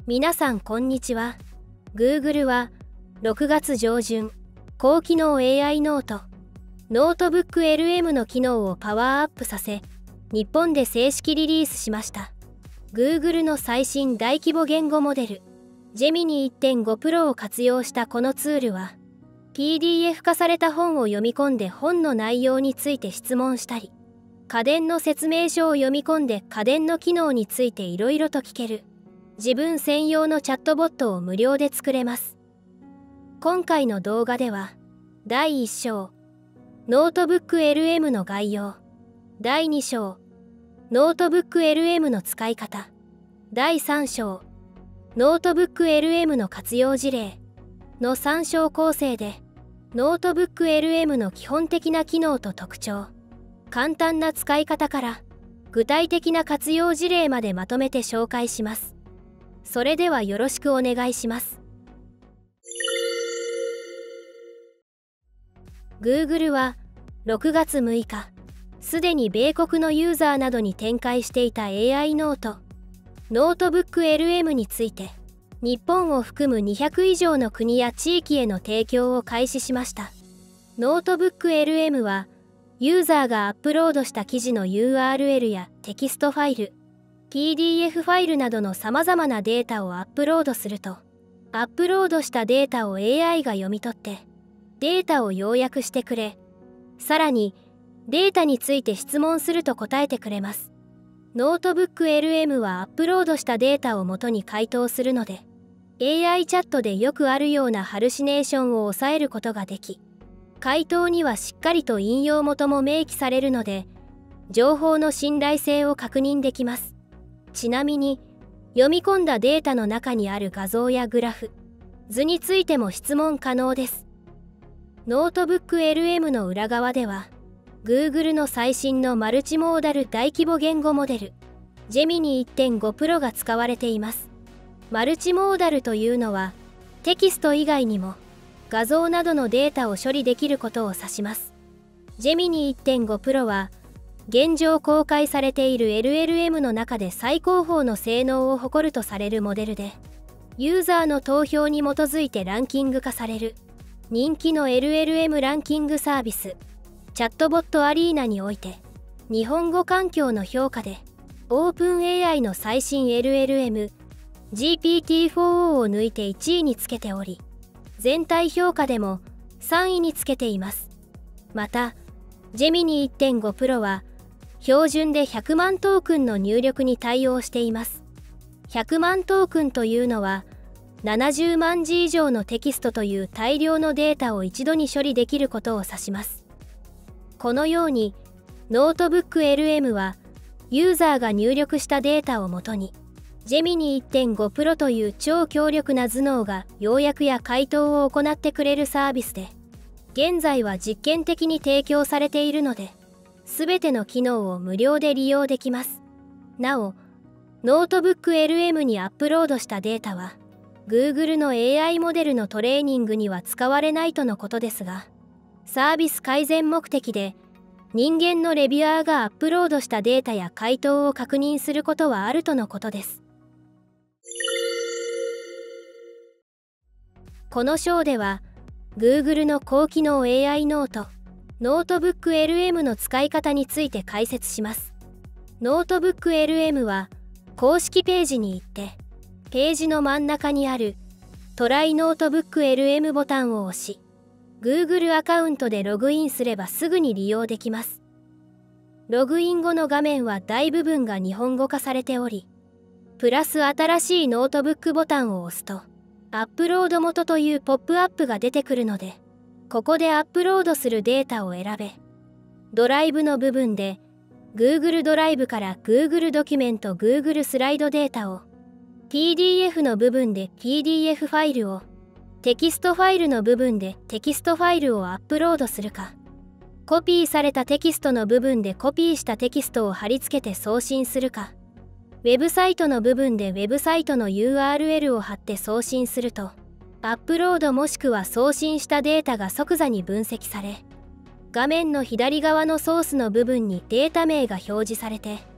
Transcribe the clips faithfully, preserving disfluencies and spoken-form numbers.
皆さんこんにちは。 Google はろくがつ上旬、高機能 エーアイ ノート、ノートブック エルエム の機能をパワーアップさせ、日本で正式リリースしました。 Google の最新大規模言語モデル ジェミニ いってんご プロを活用したこのツールは、 ピーディーエフ 化された本を読み込んで本の内容について質問したり、家電の説明書を読み込んで家電の機能についていろいろと聞ける自分専用のチャットボットを無料で作れます。今回の動画では、だいいっ章、ノートブック エルエム の概要、だいに章、ノートブック エルエム の使い方、だいさん章、ノートブック エルエム の活用事例のさん章構成で、ノートブック エルエム の基本的な機能と特徴、簡単な使い方から具体的な活用事例までまとめて紹介します。それではよろしくお願いします。Google はろくがつむいか、すでに米国のユーザーなどに展開していた エーアイ ノート、ノートブック エルエム について、日本を含むにひゃく以上の国や地域への提供を開始しました。ノートブック エルエム は、ユーザーがアップロードした記事の ユーアールエル やテキストファイル、ピーディーエフ ファイルなどのさまざまなデータをアップロードすると、アップロードしたデータを エーアイ が読み取って、データを要約してくれ、さらにデータについて質問すると答えてくれます。ノートブック エルエム はアップロードしたデータをもとに回答するので、エーアイ チャットでよくあるようなハルシネーションを抑えることができ、回答にはしっかりと引用元も明記されるので、情報の信頼性を確認できます。ちなみに、読み込んだデータの中にある画像やグラフ、図についても質問可能です。ノートブック エルエム の裏側では、Google の最新のマルチモーダル大規模言語モデル、ジェミニ いってんご プロが使われています。マルチモーダルというのは、テキスト以外にも、画像などのデータを処理できることを指します。ジェミニ いってんご プロは、現状公開されている エルエルエム の中で最高峰の性能を誇るとされるモデルで、ユーザーの投票に基づいてランキング化される、人気の エルエルエム ランキングサービス、チャットボットアリーナにおいて、日本語環境の評価で、オープン エーアイ の最新 エルエルエム、ジーピーティーフォーオー を抜いていちいにつけており、全体評価でもさんいにつけています。また、ジェミニ いってんご プロは、標準でひゃくまんトークンの入力に対応しています。ひゃくまんトークンというのは、ななじゅうまんじ以上のテキストという大量のデータを一度に処理できることを指します。このように、ノートブック エルエム は、ユーザーが入力したデータをもとに、ジェミニ いってんご プロという超強力な頭脳が要約や回答を行ってくれるサービスで、現在は実験的に提供されているので、すべての機能を無料で利用できます。なお、ノートブック エルエム にアップロードしたデータは、Google の エーアイ モデルのトレーニングには使われないとのことですが、サービス改善目的で、人間のレビュアーがアップロードしたデータや回答を確認することはあるとのことです。この章では、Google の高機能 エーアイ ノート、ノートブック エルエム の使い方について解説します。ノートブック エルエム は、公式ページに行って、ページの真ん中にあるトライノートブック エルエム ボタンを押し、Google アカウントでログインすればすぐに利用できます。ログイン後の画面は大部分が日本語化されており、プラス新しいノートブックボタンを押すと、アップロード元というポップアップが出てくるので、ここでアップロードするデータを選べ、ドライブの部分で、Google ドライブから Google ドキュメント Google スライドデータを、ピーディーエフ の部分で ピーディーエフ ファイルを、テキストファイルの部分でテキストファイルをアップロードするか、コピーされたテキストの部分でコピーしたテキストを貼り付けて送信するか、ウェブサイトの部分でウェブサイトの ユーアールエル を貼って送信すると、アップロードもしくは送信したデータが即座に分析され、画面の左側のソースの部分にデータ名が表示されて、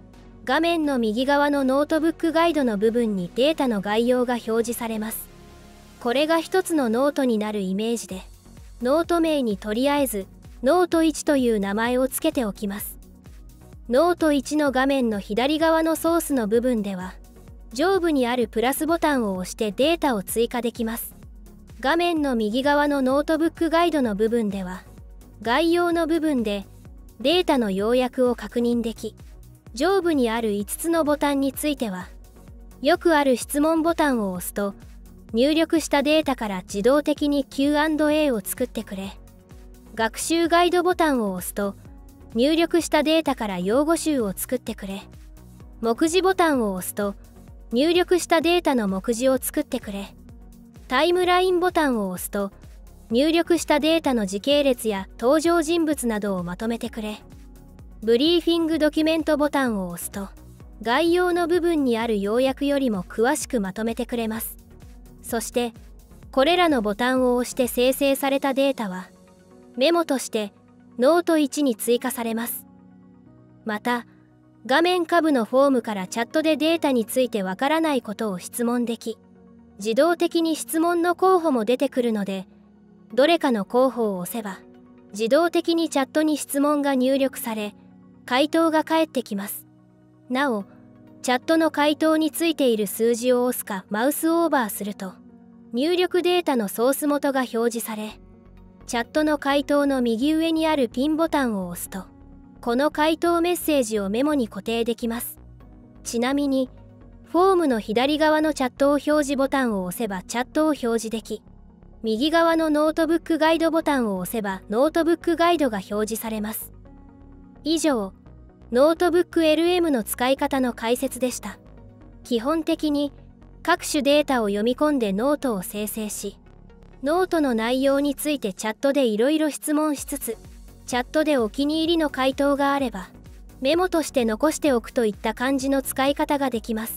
画面の右側のノートブックガイドの部分にデータの概要が表示されます。これが一つのノートになるイメージで、ノート名にとりあえずノートいちという名前を付けておきます。ノートいちの画面の左側のソースの部分では、上部にあるプラスボタンを押してデータを追加できます。画面の右側のノートブックガイドの部分では、概要の部分でデータの要約を確認でき、上部にあるいつつのボタンについては、よくある質問ボタンを押すと、入力したデータから自動的に キューアンドエー を作ってくれ、学習ガイドボタンを押すと、入力したデータから用語集を作ってくれ、目次ボタンを押すと、入力したデータの目次を作ってくれ、タイムラインボタンを押すと、入力したデータの時系列や登場人物などをまとめてくれ、ブリーフィングドキュメントボタンを押すと、概要の部分にある要約よりも詳しくまとめてくれます。そして、これらのボタンを押して生成されたデータは、メモとしてノートいちに追加されます。また、画面下部のフォームからチャットでデータについてわからないことを質問でき、自動的に質問の候補も出てくるので、どれかの候補を押せば、自動的にチャットに質問が入力され、回答が返ってきます。なお、チャットの回答についている数字を押すかマウスオーバーすると、入力データのソース元が表示され、チャットの回答の右上にあるピンボタンを押すと、この回答メッセージをメモに固定できます。ちなみに、フォームの左側のチャットを表示ボタンを押せばチャットを表示でき、右側のノートブックガイドボタンを押せばノートブックガイドが表示されます。以上、ノートブック エルエム の使い方の解説でした。基本的に各種データを読み込んでノートを生成し、ノートの内容についてチャットでいろいろ質問しつつ、チャットでお気に入りの回答があれば、メモとして残しておくといった感じの使い方ができます。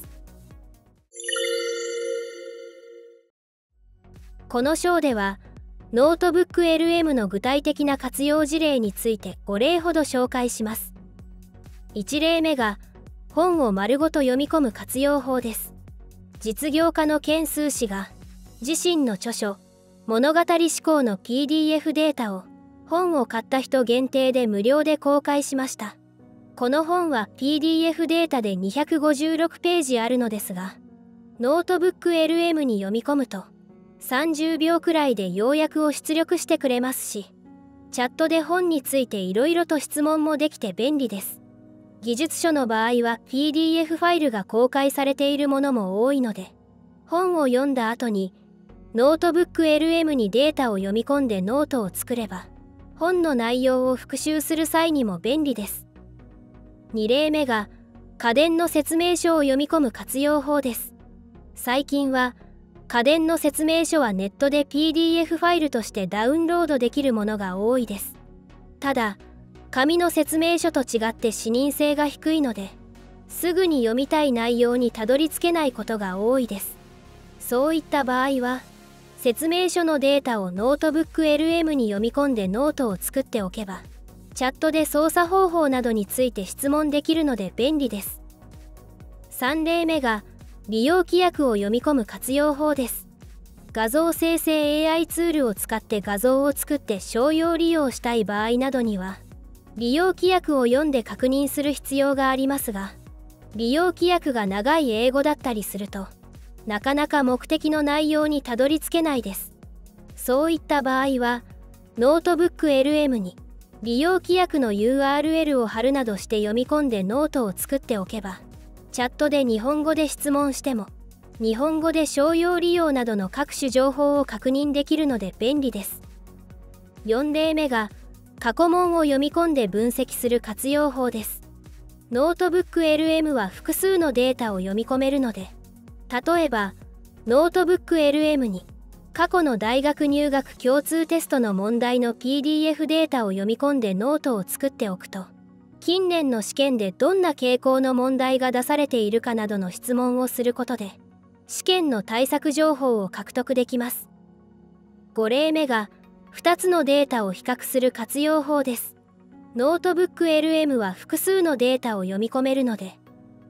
この章では、ノートブック エルエム の具体的な活用事例についてご例ほど紹介します。いち例目が、本を丸ごと読み込む活用法です。実業家のケン・スー氏が、自身の著書、物語思考の ピーディーエフ データを、本を買った人限定で無料で公開しました。この本は ピーディーエフ データでにひゃくごじゅうろくページあるのですが、ノートブック エルエム に読み込むと、さんじゅうびょうくらいで要約を出力してくれますし、チャットで本についていろいろと質問もできて便利です。技術書の場合は ピーディーエフ ファイルが公開されているものも多いので、本を読んだ後にノートブック エルエム にデータを読み込んでノートを作れば、本の内容を復習する際にも便利です。に例目が、家電の説明書を読み込む活用法です。最近は、家電の説明書はネットで ピーディーエフ ファイルとしてダウンロードできるものが多いです。ただ、紙の説明書と違って視認性が低いので、すぐに読みたい内容にたどり着けないことが多いです。そういった場合は、説明書のデータをノートブック エルエム に読み込んでノートを作っておけば、チャットで操作方法などについて質問できるので便利です。さん例目が、利用規約を読み込む活用法です。画像生成 エーアイ ツールを使って画像を作って商用利用したい場合などには、利用規約を読んで確認する必要がありますが、利用規約が長い英語だったりすると、なかなか目的の内容にたどり着けないです。そういった場合は、ノートブック エルエム に利用規約の ユーアールエル を貼るなどして読み込んでノートを作っておけば、チャットで日本語で質問しても、日本語で商用利用などの各種情報を確認できるので便利です。よん例目が、過去問を読み込んで分析する活用法です。ノートブック エルエム は複数のデータを読み込めるので、例えば、ノートブック エルエム に、過去の大学入学共通テストの問題の ピーディーエフ データを読み込んでノートを作っておくと、近年の試験でどんな傾向の問題が出されているかなどの質問をすることで、試験の対策情報を獲得できます。ご例目が、ふたつのデータを比較する活用法です。ノートブック エルエム は複数のデータを読み込めるので、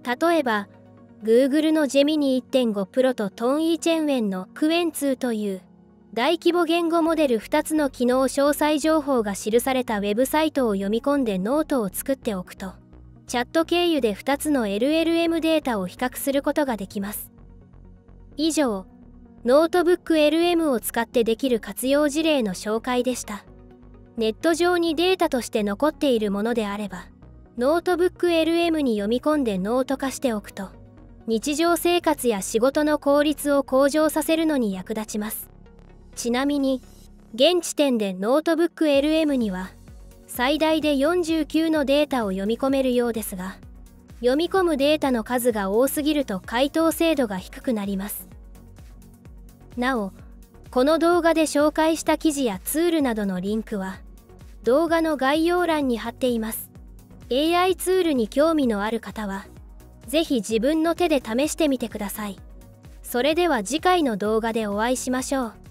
例えば Google のジェミニ いってんご プロとトンイーチェンウェンのクエンツーという大規模言語モデルふたつの機能詳細情報が記されたウェブサイトを読み込んでノートを作っておくと、チャット経由でふたつの エルエルエム データを比較することができます。以上、ノートブック エルエム を使ってできる活用事例の紹介でした。ネット上にデータとして残っているものであれば、ノートブック エルエム に読み込んでノート化しておくと、日常生活や仕事の効率を向上させるのに役立ちます。ちなみに、現時点でノートブック エルエム には、最大でよんじゅうきゅうのデータを読み込めるようですが、読み込むデータの数が多すぎると回答精度が低くなります。なお、この動画で紹介した記事やツールなどのリンクは、動画の概要欄に貼っています。エーアイ ツールに興味のある方は、ぜひ自分の手で試してみてください。それでは次回の動画でお会いしましょう。